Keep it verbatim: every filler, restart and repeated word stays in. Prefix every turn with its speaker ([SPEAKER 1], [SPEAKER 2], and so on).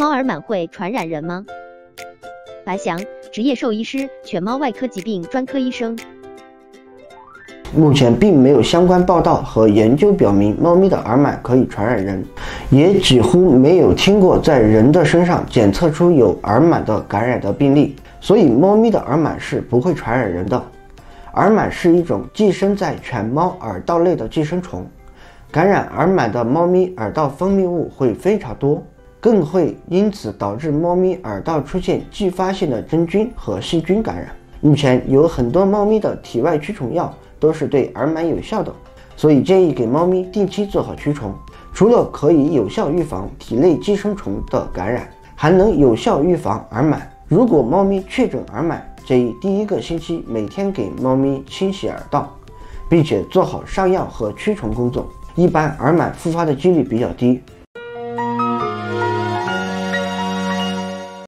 [SPEAKER 1] 猫耳螨会传染人吗？白翔，职业兽医师，犬猫外科疾病专科医生。
[SPEAKER 2] 目前并没有相关报道和研究表明猫咪的耳螨可以传染人，也几乎没有听过在人的身上检测出有耳螨的感染的病例，所以猫咪的耳螨是不会传染人的。耳螨是一种寄生在犬猫耳道内的寄生虫，感染耳螨的猫咪耳道分泌物会非常多，更会因此导致猫咪耳道出现继发性的真菌和细菌感染。目前有很多猫咪的体外驱虫药都是对耳螨有效的，所以建议给猫咪定期做好驱虫。除了可以有效预防体内寄生虫的感染，还能有效预防耳螨。如果猫咪确诊耳螨，建议第一个星期每天给猫咪清洗耳道，并且做好上药和驱虫工作。一般耳螨复发的几率比较低，